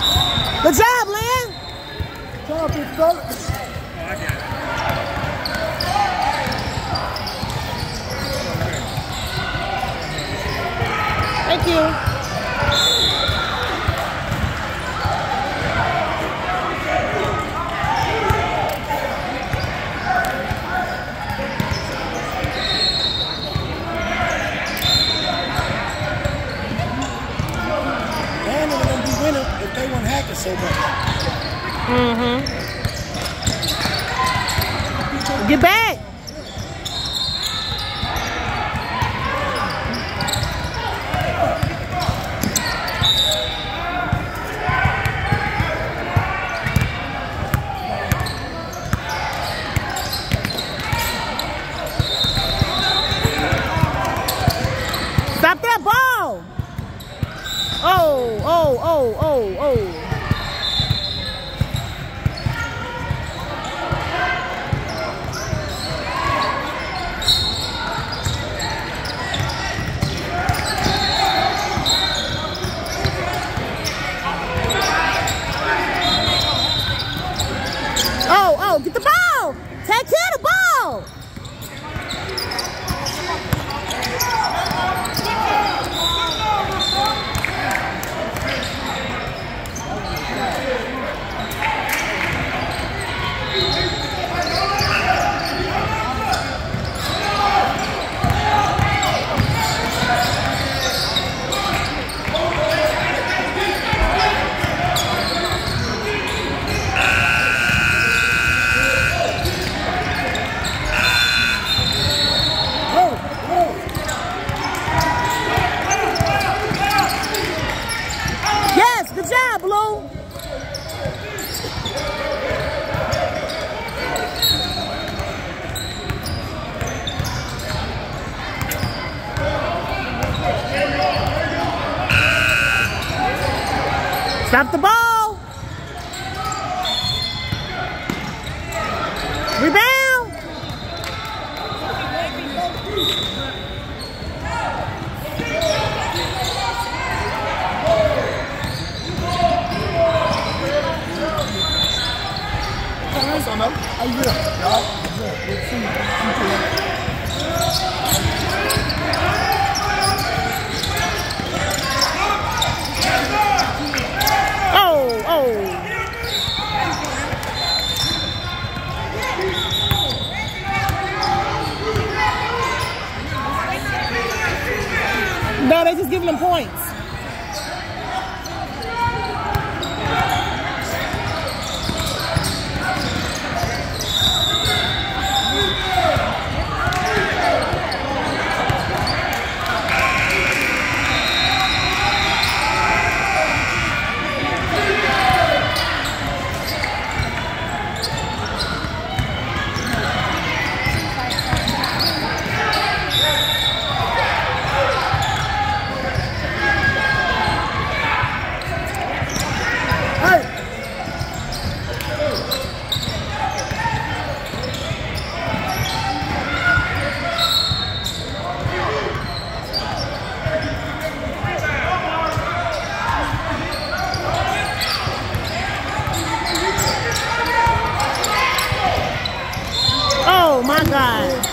Good job, Lynn. Good job, big fella. Thank you. And they're going to be winning if they weren't hacking so much. Get back. Stop that ball. Oh. Oh, get the ball. Take care of the ball. Yes, good job, Blue. Stop the ball. Rebound. How you doing? Y'all? Good to see you. Oh. No, they just giving them points. Oh my God.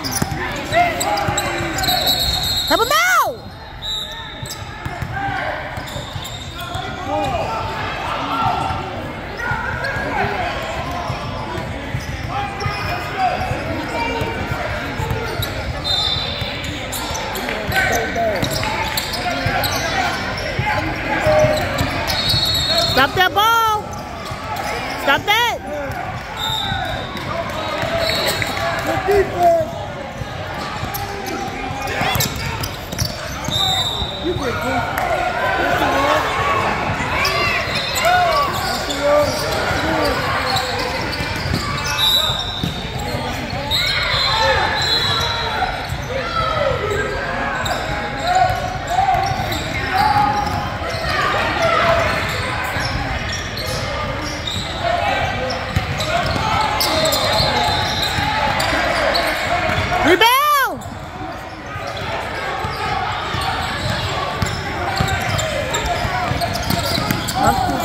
Help him out. Stop that ball. Stop that. Defense. You get good. Rebound!